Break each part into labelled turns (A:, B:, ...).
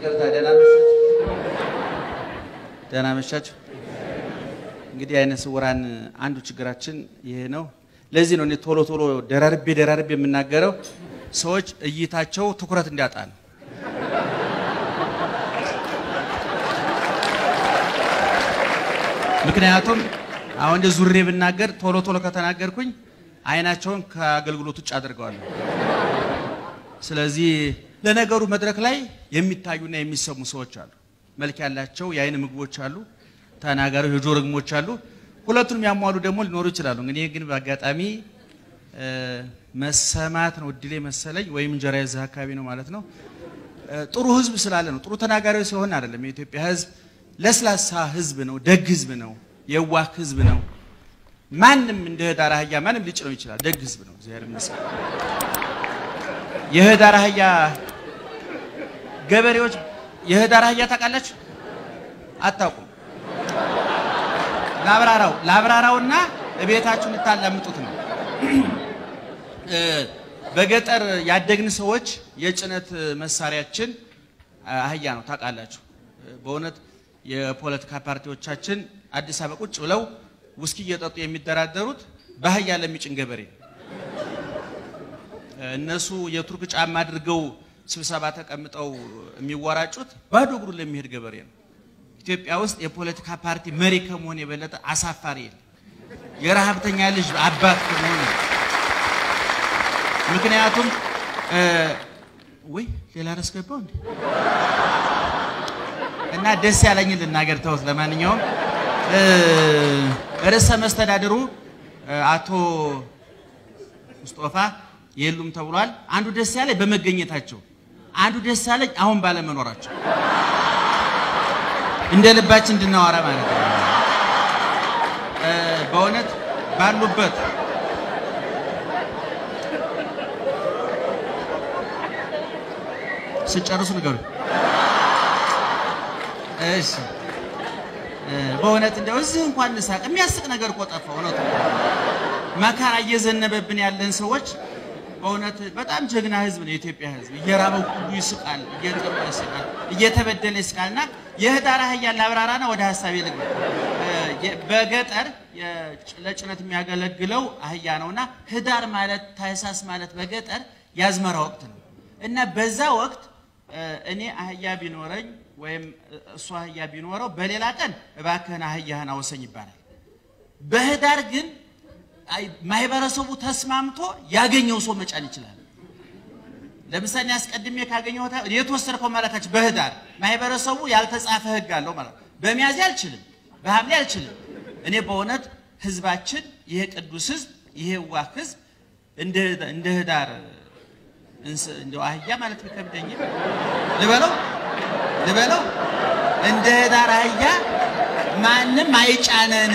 A: ይቅርታ ደህና መሻችሁ እንግዲህ አይነ ስውራን አንዱ ችግራችን ይሄ ነው ለዚህ ነው እኔ ቶሎ ደራርቤ የምናገረው ሰዎች እይታቸው ትኩረት እንዲያጣ ነው ምክንያቱም አሁን ዙሬ ብናገር ቶሎ ከተናገርኩኝ አይናቸውን ከአገልግሎት ውጭ አድርገዋለሁ ስለዚህ ለነገሩ መድረክ ላይ የሚታዩና የሚሰሙ ሰዎች አሉ መልክ ያላቸው የአይን ምግቦች አሉ ተናጋሪው የጆሮ ግሞች አሉ ሁለቱንም ያሟሉ ደግሞ ሊኖሩ ይችላሉ እንግዲህ ግን በአጋጣሚ መሰማት ነው ድሌ መሰለኝ ወይም እንጀራ የዚህ አካባቢ ነው ማለት ነው ጥሩ ህዝብ ስላለ ነው ጥሩ ተናጋሪው ሲሆን አይደለም የኢትዮጵያ ህዝብ ለስላሳ ህዝብ ነው ደግ ህዝብ ነው የዋህ ህዝብ ነው ማንንም እንደ ዳር አህያ ማንንም ሊጭነው ይችላል ደግ ህዝብ ነው እግዚአብሔር ይመስገን የህዳር አህያ ገበሬዎች የህዳር አህያ ታውቃላችሁ አታውቁም ላብራራውና ቤታችሁን ታላምጡት ነው በገጠር ያደግን ሰዎች የጭነት መሳሪያችን አህያ ነው ታውቃላችሁ በእውነት የፖለቲካ ፓርቲዎቻችን አዲስ አበባ ቁጭ ብለው ውስኪ እየጠጡ የሚደራደሩት በአህያ ለሚጭን ገበሬ እነሱ የቱርክ ጫማ አድርገው ስብሰባ ተቀምጠው የሚወራጩት ባዶ እግሩን ለሚሄድ ገበሬ ነው ኢትዮጵያ ውስጥ የፖለቲካ ፓርቲ መሪ ከመሆን የበለጠ አሳፋሪ የረሃብተኛ ልጅ አባት ከመሆን ምክንያቱም ወይ ሌላ ረስከባው እንዴ እና ደስ ያለኝ ልናገር ተውት ለማንኛውም ርዕሰ መስተዳድሩ አቶ ሙስጠፋ የሉም ተብሏል አንዱ ደስ ያለኝ በመገኘታቸው አንዱ ደስ ያለኝ አሁን ባለመኖራቸው እንደ ልባችን እንድናወራ ማለት ነው በእውነት ባሉበት ሲጨርሱ ንገሩ እሺ በእውነት እንደው እዚህ እንኳን ንሳቅ የሚያስቅ ነገር ቆጣፋው ነው መከራ እየዘነበብን ያለን ሰዎች በእውነት በጣም ጀግና ህዝብ ነው የኢትዮጵያ ህዝብ እየራበው ሁሉ ይስቃል እየጠበቀ ይስቃል እየተበደለ ይስቃልና የህዳር አህያ ላብራራና ወደ ሐሳቤ ልግባ በገጠር ለጭነት የሚያገለግለው አህያ ነውና ህዳር ማለት ታህሳስ ማለት በገጠር ያዝመራ ወቅት ነው እና በዛ ወቅት እኔ አህያ ቢኖረኝ ወይም እሱ አህያ ቢኖረው በሌላ ቀን እባከና አህያህን አወሰኝ ይባላል በህዳር ግን ማይበረሰቡ ተስማምቶ ያገኘው ሰው መጫን ይችላል ለምሳሌ ያስቀድሜ ካገኘው የተወሰርከው ማለታች በህዳር ማይበረሰቡ ያልተጻፈ ህግ አለው ማለት በሚያዝያ አልችልም በሐምሌ አልችልም እኔ በእውነት ህዝባችን ይሄ ቅዱስ ህዝብ ይሄ ዋህ ህዝብ እንደ ህዳር እንደው አህያ ማለት ከብደኝ ልበለው እንደ ህዳር አህያ ማንንም አይጫነን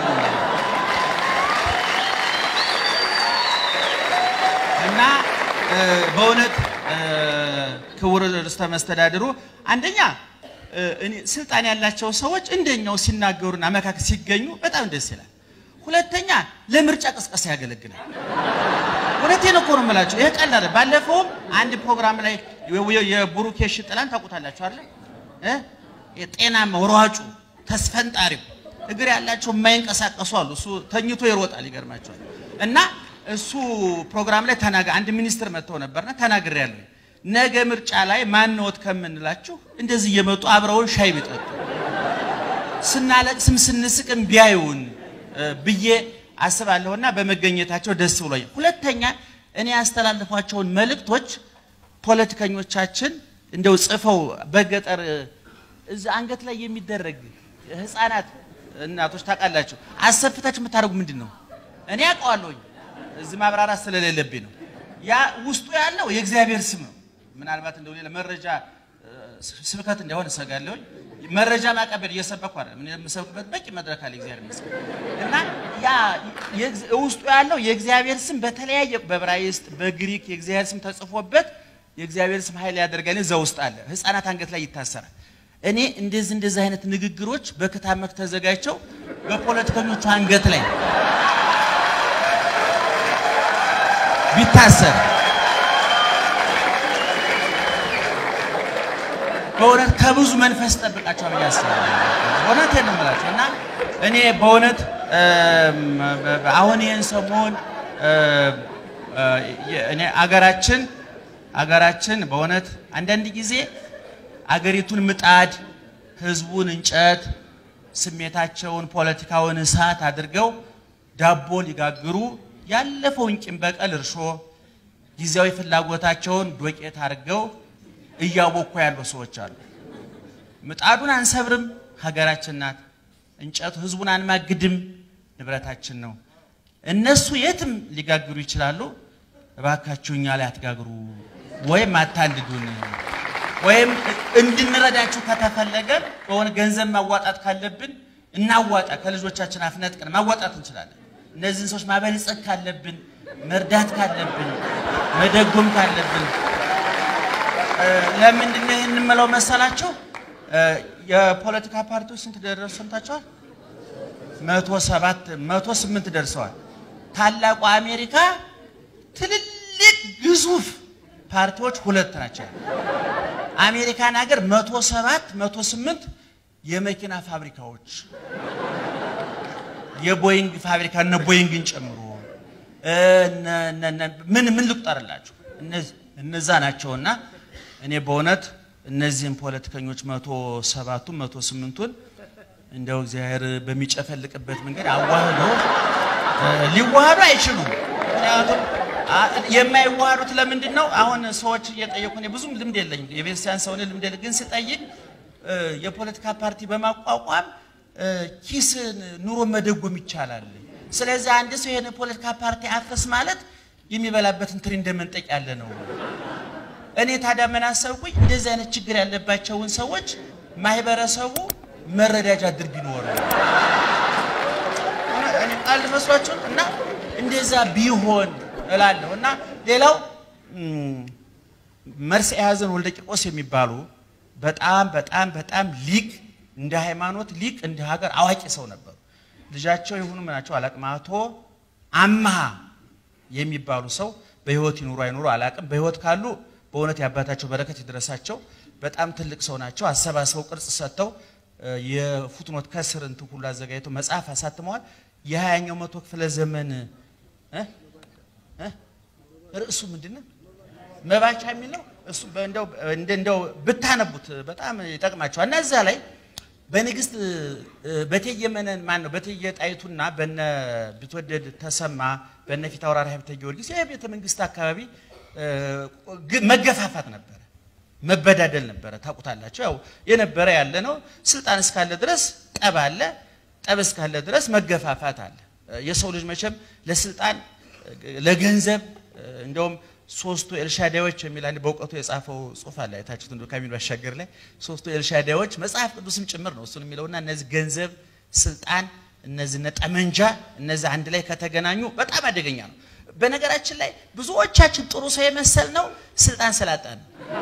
A: እና በእውነት ክቡር ርዕሰ መስተዳድሩ አንደኛ እኔ ስልጣን ያላቸው ሰዎች እንደኛው ሲናገሩና መካከ ሲገኙ በጣም ደስ ይላል ሁለተኛ ለምርጫ ቅስቀሳ ያገለግላል ወለቴን እኮ ነው የምላችሁ ይሄ ቀላል ባለፈው አንድ ፕሮግራም ላይ የቡሩኬሽ ጥላን ታውቁታላችሁ አይደል የጤናማ ወራጩ ተስፈንጣሪው እግር ያላቸው የማይንቀሳቀሱ አሉ እሱ ተኝቶ ይሮጣል ይገርማችኋል እና እሱ ፕሮግራም ላይ አንድ ሚኒስትር መጥተው ነበርና ተናግሬያለሁ ነገ ምርጫ ላይ ማንወት ከመንላችሁ እንደዚህ እየመጡ አብረውን ሻይ ቢጠጡ ስናለቅስም ስንስቅም ቢያዩን ብዬ አስባለሁና በመገኘታቸው ደስ ብሎኛል ሁለተኛ እኔ ያስተላልፏቸውን መልእክቶች ፖለቲከኞቻችን እንደው ጽፈው በገጠር እዛ አንገት ላይ የሚደረግ ህፃናት እናቶች ታቃላችሁ አሰፍታችሁ መታረጉ ምንድነው እኔ አውቀዋለሁኝ እዚህ ማብራራት ስለሌለብኝ ነው ያ ውስጡ ያለው የእግዚአብሔር ስም ነው ምናልባት እንደው ሌላ መረጃ ስብከት እንዳይሆን ሰጋለሁኝ መረጃ ማቀበል እየሰበኩ አይደል ምን የምሰብክበት በቂ መድረክ አለ እግዚአብሔር ይመስገን እና ያ ውስጡ ያለው የእግዚአብሔር ስም በተለያየ በዕብራይስጥ በግሪክ የእግዚአብሔር ስም ተጽፎበት የእግዚአብሔር ስም ኃይል ያደርጋል እዛ ውስጥ አለ ህፃናት አንገት ላይ ይታሰራል እኔ እንደዚህ አይነት ንግግሮች በክታብ መክ ተዘጋጅተው በፖለቲከኞቹ አንገት ላይ ቢታሰር በእውነት ከብዙ መንፈስ ተጠብቃቸው በያስባል በእውነት የነመላቸው እና እኔ በእውነት አሁን ይሄን ሰሞን እኔ አገራችን በእውነት አንዳንድ ጊዜ አገሪቱን ምጣድ ህዝቡን እንጨት ስሜታቸውን ፖለቲካውን እሳት አድርገው ዳቦ ሊጋግሩ ያለፈውን ቂም በቀል እርሾ ጊዜያዊ ፍላጎታቸውን ዶቄት አድርገው እያቦኩ ያሉ ሰዎች አሉ ምጣዱን አንሰብርም ሀገራችን ናት እንጨቱ ህዝቡን አንማግድም ንብረታችን ነው እነሱ የትም ሊጋግሩ ይችላሉ እባካችሁኛ ላይ አትጋግሩ ወይም አታንድዱን ወይም እንድንረዳችሁ ከተፈለገ በሆነ ገንዘብ ማዋጣት ካለብን እናዋጣ ከልጆቻችን አፍነጥቀን ማዋጣት እንችላለን እነዚህን ሰዎች ማበልጸግ ካለብን መርዳት ካለብን መደጎም ካለብን ለምንድን ነው እንመለው መሰላችሁ የፖለቲካ ፓርቲዎች ስንት ደረሱ ሰምታችኋል 108 ደርሰዋል ታላቁ አሜሪካ ትልልቅ ግዙፍ ፓርቲዎች ሁለት ናቸው አሜሪካን ሀገር 108 የመኪና ፋብሪካዎች የቦይንግ ፋብሪካ እና ቦይንግን ጨምሮ ምን ልቁጠርላችሁ እነዛ ናቸውና እኔ በእውነት እነዚህን ፖለቲከኞች 108ቱን እንደው እግዚአብሔር በሚጨፈልቅበት መንገድ አዋህዶ ሊዋሃዱ አይችሉም ምክንያቱም የማይዋሃዱት ለምንድን ነው አሁን ሰዎች እየጠየቁኝ ብዙም ልምድ የለኝም የቤተክርስቲያን ሰው ልምድ የለኝ ግን ስጠይቅ የፖለቲካ ፓርቲ በማቋቋም ኪስን ኑሮ መደጎም ይቻላል ስለዚህ አንድ ሰው የሆነ ፖለቲካ ፓርቲ አፈስ ማለት የሚበላበትን ትሪ እንደመንጠቅ ያለ ነው እኔ ታዲያ ምን አሰብኩኝ እንደዚህ አይነት ችግር ያለባቸውን ሰዎች ማህበረሰቡ መረዳጃ ድርግ ይኖር እኔ ቃል መስዋዕቱን እና እንደዛ ቢሆን እላለሁና ሌላው መርስ ያዘን ወልደ ቂርቆስ የሚባሉ በጣም ሊቅ እንደ ሃይማኖት ሊቅ እንደ ሀገር አዋቂ ሰው ነበሩ ልጃቸው ይሁኑ ምናቸው አላቅማቶ አማሃ የሚባሉ ሰው በህይወት ይኑሩ አይኑሩ አላቅም በህይወት ካሉ በእውነት ያባታቸው በረከት ይድረሳቸው በጣም ትልቅ ሰው ናቸው አሰባሰው ቅርጽ ሰጥተው የፉትኖት ከስር እንትን ሁሉ አዘጋጅተው መጽሐፍ አሳትመዋል የ20ኛው መቶ ክፍለ ዘመን ርዕሱ ምንድነው መባቻ የሚለው እሱ እንደው ብታነቡት በጣም ይጠቅማቸዋል እና እዛ ላይ በንግስት በተየመነን ማን ነው በተየጣይቱና በነ ቢትወደድ ተሰማ በነ ፊታውራሪ ሀብተ ጊዮርጊስ የቤተ መንግስት አካባቢ መገፋፋት ነበር መበዳደል ነበር ታቁታላችሁ ያው የነበረ ያለ ነው ስልጣን እስካለ ድረስ ጠብ አለ ጠብ እስካለ ድረስ መገፋፋት አለ የሰው ልጅ መቼም ለስልጣን ለገንዘብ እንደውም ሶስቱ ኤልሻዳዮች የሚላን በእውቀቱ የጻፈው ጽሁፍ አለ አይታችሁት እንደው ካሚል ባሻገር ላይ ሶስቱ ኤልሻዳዮች መጽሐፍ ቅዱስም ጭምር ነው እሱን የሚለውና እነዚህ ገንዘብ ስልጣን እነዚህ ነጠመንጃ እነዚህ አንድ ላይ ከተገናኙ በጣም አደገኛ ነው በነገራችን ላይ ብዙዎቻችን ጥሩ ሰው የመሰል ነው ስልጣን ስላጣን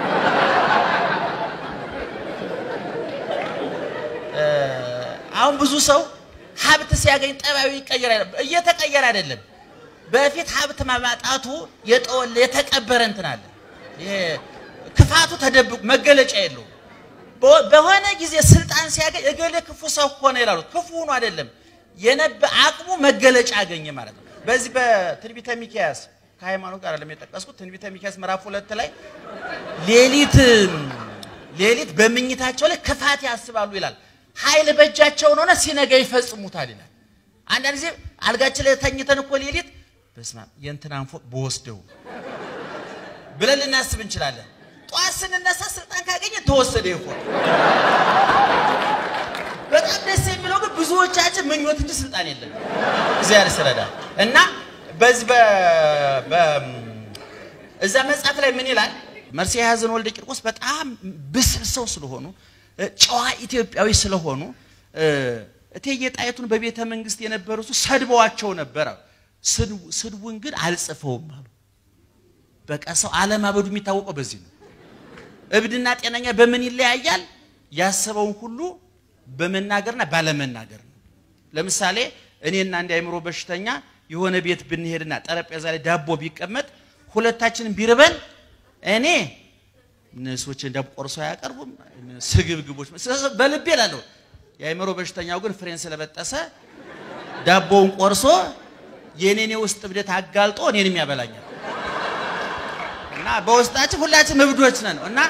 A: አሁን ብዙ ሰው ሀብት ሲያገኝ ጠባዩ ይቀየራል እየተቀየረ አይደለም በፊት ሀብት ማማጣቱ የጠወለ የተቀበረ እንትን አለ ይሄ ክፋቱ ተደብቆ መገለጫ የለው በሆነ ጊዜ ስልጣን ሲያገኝ እገለ ክፉ ሰው ሆነ ይላሉ ክፉ ሆኖ አይደለም የነበ አቅሙ መገለጫ አገኘ ማለት ነው በዚህ በትንቢተ ሚክያስ ከሃይማኖት ጋር ለሚጠቀስኩት ትንቢተ ሚክያስ ምዕራፍ 2 ላይ ሌሊት በመኝታቸው ላይ ክፋት ያስባሉ ይላል ኃይል በእጃቸው ሆነ ሲነጋ ይፈጽሙታል ይላል አንዳንድ ጊዜ አልጋችን ላይ ተኝተን እኮ ሌሊት በስማ የእንትናን ፎቅ በወስደው ብለን እናስብ እንችላለን ጧት ስንነሳ ስልጣን ካገኘ ተወሰደ ይፎቅ በጣም ደስ የሚለው ግን ብዙዎቻችን ምኞት እንጂ ስልጣን የለም እግዚአብሔር ይረዳ እና በዚህ እዛ መጽሐፍ ላይ ምን ይላል መርስ ያዘን ወልደ ቂርቆስ በጣም ብስል ሰው ስለሆኑ ጨዋ ኢትዮጵያዊ ስለሆኑ እቴጌ ጣይቱን በቤተ መንግስት የነበሩት ሰድበዋቸው ነበር ስድቡን ግን አልጽፈውም አሉ በቃ ሰው ዓለማበዱ የሚታወቀው በዚህ ነው እብድና ጤነኛ በምን ይለያያል ያሰበውን ሁሉ በመናገርና ባለመናገር ነው ለምሳሌ እኔና አንድ አይምሮ በሽተኛ የሆነ ቤት ብንሄድና ጠረጴዛ ላይ ዳቦ ቢቀመጥ ሁለታችንን ቢርበን እኔ እነሱች እንደ ቆርሶ ያቀርቡም ስግብግቦች በልቤ ላለው ያይመሮ በሽተኛው ግን ፍሬን ስለበጠሰ ዳቦውን ቆርሶ የኔኔ ውስጥ ብደት አጋልጦ እኔንም ያበላኛል እና በውስጣችን ሁላችን እብዶች ነን እና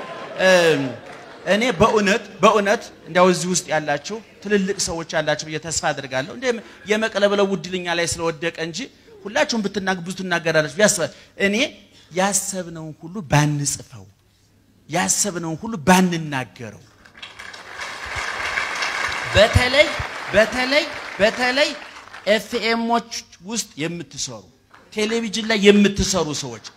A: እኔ በእውነት እንደው እዚህ ውስጥ ያላችሁ ትልልቅ ሰዎች ያላችሁ በየተስፋ አድርጋለሁ እንደ የመቀለበለው ውድልኛ ላይ ስለወደቀ እንጂ ሁላችሁም ብትናገሩት እናገራላችሁ ያስባል እኔ ያሰብነው ሁሉ ባንጽፈው ያሰብነው ሁሉ ባንናገረው በተለይ ኤፍኤሞች ውስጥ የምትሰሩ ቴሌቪዥን ላይ የምትሰሩ ሰዎች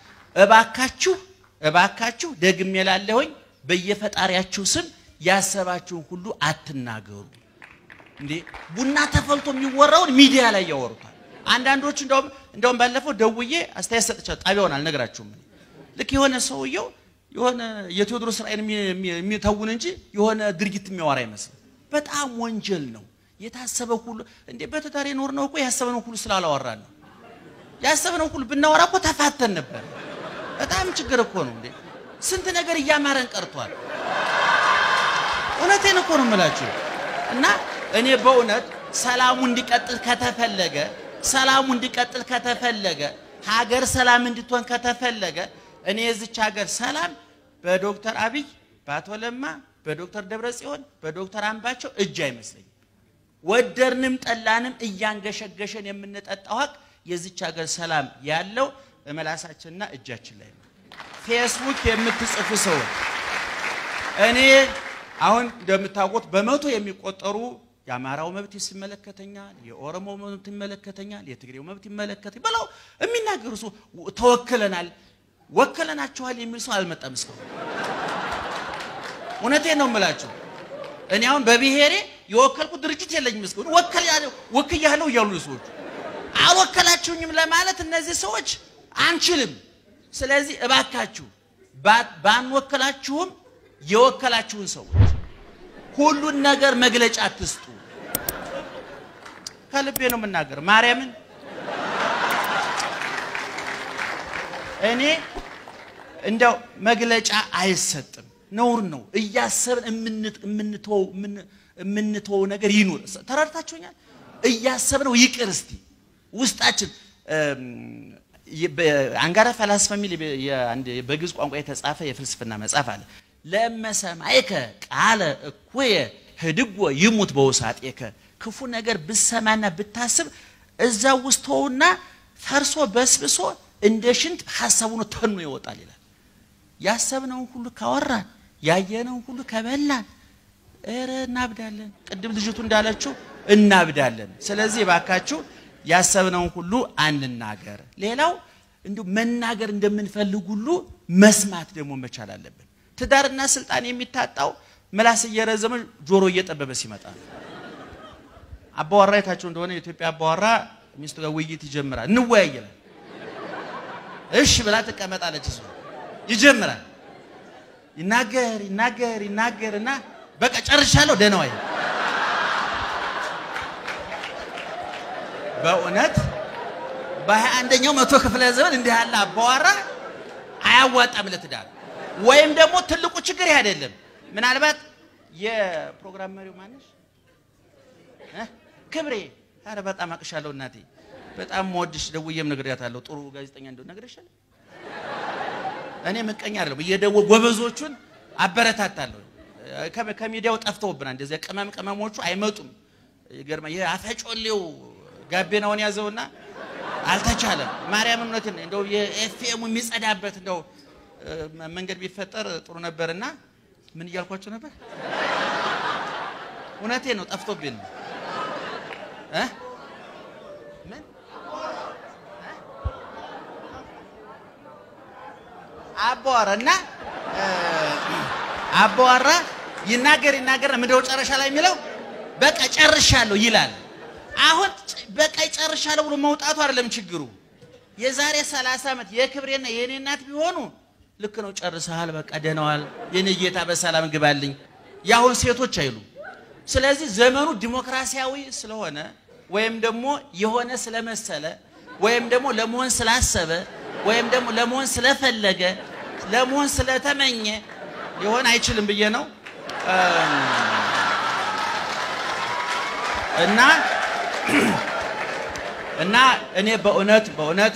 A: እባካችሁ ደግሜ ላለሁኝ በየፈጣሪያችሁ ስም ያሰባችሁን ሁሉ አትናገሩ እንዴ ቡና ተፈልቶ የሚወራውን ሚዲያ ላይ ያወሩታል አንዳንዶች እንደውም ባለፈው ደውዬ አስተያየት ሰጥቻለሁ ጣቢያውን አልነግራችሁም ልክ የሆነ ሰውየው የሆነ የቴዎድሮስ ራእይን የሚተውን እንጂ የሆነ ድርጊት የሚያወራ ይመስል በጣም ወንጀል ነው የታሰበው ሁሉ እንዴ በተታሪ ኖር ነው እኮ ያሰበነው ሁሉ ስላላወራን ነው ያሰበነው ሁሉ ብናወራ እኮ ተፋተን ነበር በጣም ችግር እኮ ነው እንዴ ስንት ነገር ያማረን ቀርቷል እውነቴን እኮ ነው የምላችሁ እና እኔ በእውነት ሰላሙ እንዲቀጥል ከተፈለገ ሀገር ሰላም እንድትሆን ከተፈለገ እኔ እዚች ሀገር ሰላም በዶክተር አብይ በአቶ ለማ በዶክተር ደብረጽዮን በዶክተር አምባቸው እጅ አይመስልኝ ወደርንም ጠላንም እያንገሸገሸን የምንጠጣው ሀቅ የዚች ሀገር ሰላም ያለው እመላሳችንና እጃችን ላይ ነው ፌስቡክ የምትጽፉ ሰዎች እኔ አሁን እንደምታውቁት በመቶ የሚቆጠሩ የአማራው መብት ይመለከተኛል የኦሮሞ መብት ይመለከተኛል የትግሬው መብት ይመለከተኛል ብለው የሚናገሩ ሰው ወከለናቸዋል የሚል ሰው አልመጣም እስካሁን እውነቴን ነው የምላችሁ እኔ አሁን በብሔሬ የወከልኩት ድርጅት የለኝም እስካሁን ወክያለሁ እያሉ ሰዎች አልወከላችሁኝም ለማለት እነዚህ ሰዎች አንችልም ስለዚህ እባካችሁ ባንወከላችሁም የወከላችሁን ሰዎች ሁሉን ነገር መግለጫ አትስጡ ከልቤ ነው የምናገር ማርያምን እኔ እንደው መግለጫ አይሰጥም ነውር ነው እያሰብን የምንተው ነገር ይኑር ተራርታችሁኛል እያሰብነው ይቅር እስቲ ውስጣችን አንጋራ ፈላስፋ ሚል በግዕዝ ቋንቋ የተጻፈ የፍልስፍና መጽሐፍ አለ ለመሰማይከ ቃለ እኩየ ህድጎ ይሙት በውሳጤከ ክፉ ነገር ብሰማና ብታስብ እዛው ውስጥውና ፈርሶ በስብሶ እንደ ሽንት ሐሳቡን ተኑ ይወጣል ይላል ያሰብነው ሁሉ ካወራን ያየነው ሁሉ ከበላን እናብዳለን ቅድም ልጅቱ እንዳለችው እናብዳለን ስለዚህ ባካችሁ ያሰብነው ሁሉ አንናገር ሌላው እንዴ መናገር እንደምንፈልግ ሁሉ መስማት ደግሞ መቻል አለብን ትዳርና ስልጣን የሚታጣው ምላስ እየረዘመ ጆሮ እየጠበበ ሲመጣ አባወራ የታቸው እንደሆነ ኢትዮጵያ አባወራ ሚስቱ ጋር ውይይት ይጀምራል እንወያያለን እሺ ብላ ተቀመጣለች እሱ ይጀምራል ይናገርና በቃ ጨርሻለሁ ደህናው በእውነት በ21ኛው መቶ ክፍለ ዘመን እንዲህ ያለ አባወራ አያዋጣም ለትዳር ወይም ደግሞ ትልቁ ችግር አይደለም ምናልባት የፕሮግራም መሪው ማነሽ ክብሬ አረ በጣም አቅሻለሁ እናቴ በጣም ሞድሽ ደውዬም ነግሬያታለሁ ጥሩ ጋዜጠኛ እንደው ነግሬሻለሁ እኔ መቀኛ አይደለም እየደወ ጎበዞቹን አበረታታለሁ ከሚዲያው ጠፍተውብና እንደዚህ ቀመሞቹ አይመጡም ይገርማ ያፈጮሌው ጋቤናውን ያዘውና አልተቻለም ማርያም እውነትን እንደው የኤፍኤም የሚጸዳበት እንደው መንገድ ቢፈጠር ጥሩ ነበርና ምን ይያልኳችሁ ነበር እውነቴ ነው ጠፍቶብኝ ምን አባወራ ይናገር ምንድነው ጨረሻ ላይ የሚለው በቃ ጨርሻለሁ ይላል አሁን በቃ ጨርሻለሁ ብሎ መውጣቱ አይደለም ችግሩ የዛሬ 30 አመት የክብሬና የኔ እናት ቢሆኑ ልክ ነው ጨርሰሃል በቃ ደህናዋል የኔ ጌታ በሰላም ግባልኝ ያሁን ሴቶች አይሉ ስለዚህ ዘመኑ ዲሞክራሲያዊ ስለሆነ ወይም ደግሞ የሆነ ስለመሰለ ወይም ደግሞ ለመሆን ስላሰበ ወይም ደግሞ ለመሆን ስለፈለገ ለመሆን ስለተመኘ ሊሆን አይችልም ብዬ ነው እና እኔ በእውነት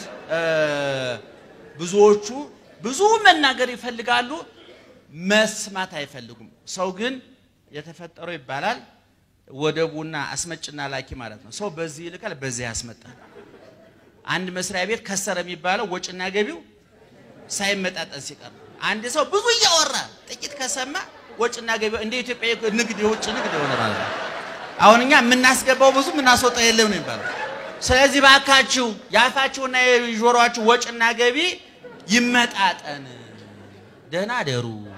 A: ብዙዎቹ ብዙ መናገር ይፈልጋሉ መስማት አይፈልጉም ሰው ግን የተፈጠረው ይባላል ወደቡና አስመጭና ላኪ ማለት ነው ሰው በዚህ ይልካል በዚህ ያስመጣል አንድ መስሪያ ቤት ከሰረ የሚባለው ወጭና ገቢው ሳይመጣጠን ሲቀር አንድ ሰው ብዙ ያወራ ጥቂት ከሰማ ወጭና ገቢው እንደ ኢትዮጵያ ንግድ የውጭ ንግድ ሆነ ማለት ነው አሁንኛ ምናስገባው ብዙ ምናስወጣ የለም ነው ይባላል ስለዚህ ባካችሁ ያፋችሁና የጆሮአችሁ ወጭና ገቢ ይመጣጠን ደህና ደሩ